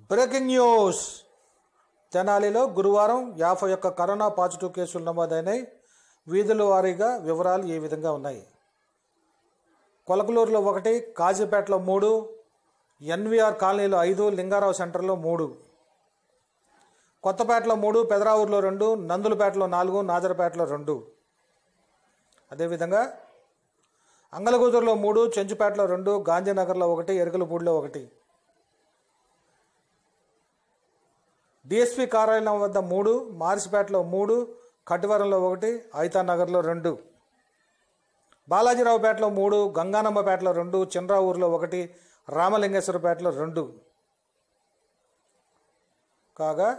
Breaking news. తెనాలిలో గురువారం 51 corona positive కేసులు నమోదైనాయి. వీధుల వారీగా వివరాలు ఈ విధంగా ఉన్నాయి. కొలకలూరులో 1, కాజీపేటలో 3, ఎన్వీఆర్ కాలనీలో 5, లింగారావు సెంటర్లో 3, కొత్తపేటలో 3, పెదరావూరులో 2, నందులపేటలో 4, నాజరపేటలో 2. అదేవిధంగా అంగలగూదురులో 3, చెంచుపేటలో 2, గాంధీనగర్లో 1, ఎరుకలపూడిలో 1, డిఎస్పీ కార్యాలయం వద్ద 3, మారిసిపేటలో 3, కటివరంలో 1, ఐతానగర్లో 2, బాలాజీరావుపేటలో 3, గంగానమ్మపేటలో 2, చంద్రావూరులో 1, రామలింగేశ్వరపేటలో 2. కాగా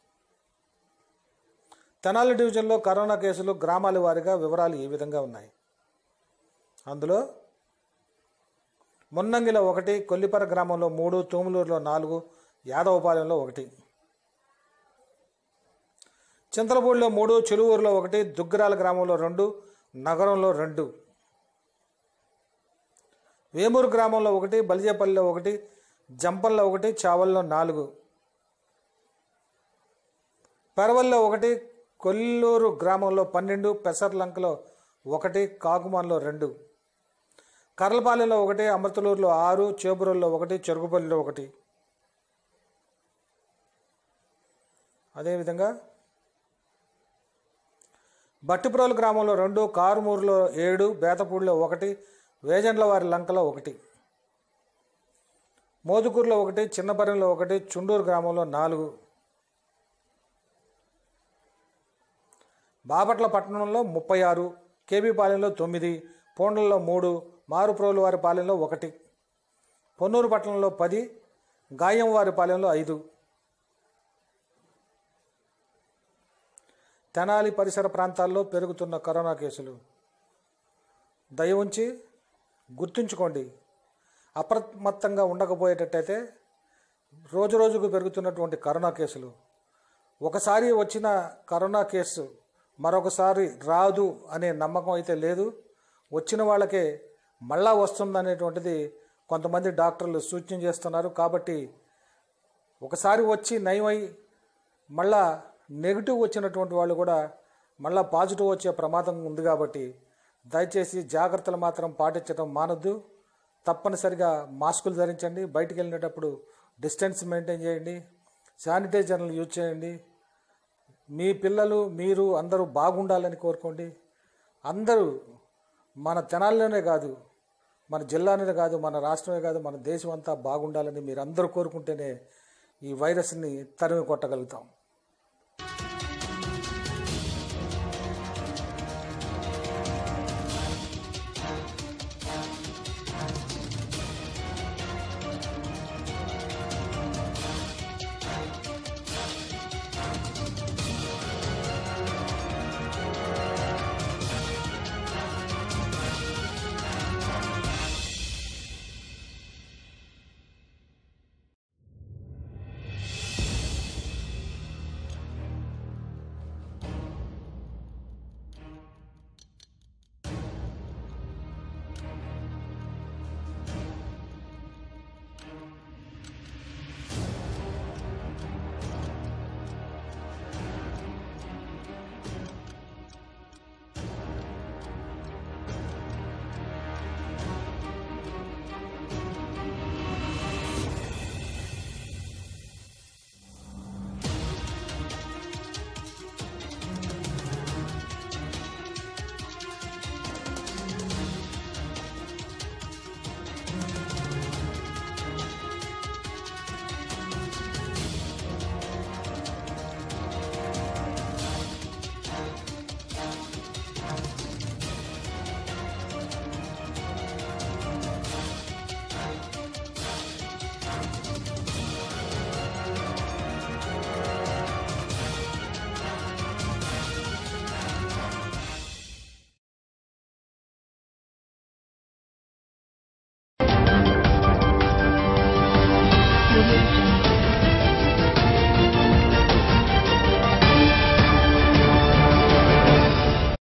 తెనాలి డివిజన్లో కరోనా కేసులు గ్రామాల వారీగా వివరాలు ఈ విధంగా ఉన్నాయి. అందులో మున్నంగిలో 1, కొల్లిపర గ్రామంలో 3, తూములూరులో 4, యాదవపాలెంలో 1, చింతలపూడిలో 3, చెలువూరులో 1, దుగ్గరాల గ్రామంలో 2, నగరంలో 2, వేమూరు గ్రామంలో 1, బలిజేపల్లిలో 1, జంపల్లో 1, చావల్లో 4, పెరవల్లో 1, కొల్లూరు గ్రామంలో 12, పెసర్లంకలో 1, కాకుమాన్లో 2, కర్లపాలెంలో 1, అమృతలూరులో 6, చేబురుల్లో 1, చెరుగుపల్లిలో 1. అదేవిధంగా బట్టిప్రోలు గ్రామంలో 2, కారుమూరులో 7, బేతపూడిలో 1, వేజండ్లవారి లంకలో 1, మోదుకూరులో 1, చిన్నపర్రిలో 1, చుండూరు గ్రామంలో 4, బాపట్ల పట్టణంలో 36, కేబీపాలెంలో 9, పోండల్లో 3, మారుప్రోలువారి పాలెంలో 1, పొన్నూరు పట్టణంలో 10, గాయంవారి పాలెంలో 5. తెనాలి పరిసర ప్రాంతాల్లో పెరుగుతున్న కరోనా కేసులు దయ ఉంచి గుర్తుంచుకోండి. అప్రమత్తంగా ఉండకపోయేటట్టయితే రోజుకు పెరుగుతున్నటువంటి కరోనా కేసులు, ఒకసారి వచ్చిన కరోనా కేసు మరొకసారి రాదు అనే నమ్మకం అయితే లేదు. వచ్చిన వాళ్ళకే మళ్ళా వస్తుందనేటువంటిది కొంతమంది డాక్టర్లు సూచన చేస్తున్నారు. కాబట్టి ఒకసారి వచ్చి నయమై మళ్ళా నెగిటివ్ వచ్చినటువంటి వాళ్ళు కూడా మళ్ళా పాజిటివ్ వచ్చే ప్రమాదం ఉంది. కాబట్టి దయచేసి జాగ్రత్తలు మాత్రం పాటించడం మానొద్దు. తప్పనిసరిగా మాస్కులు ధరించండి, బయటికి వెళ్ళేటప్పుడు డిస్టెన్స్ మెయింటైన్ చేయండి, శానిటైజర్లు యూజ్ చేయండి. మీ పిల్లలు మీరు అందరూ బాగుండాలని కోరుకోండి. అందరూ మన తెనాలిలోనే కాదు, మన జిల్లానే కాదు, మన రాష్ట్రమే కాదు, మన దేశం అంతా బాగుండాలని మీరు అందరూ కోరుకుంటేనే ఈ వైరస్ని తరిమి కొట్టగలుగుతాం.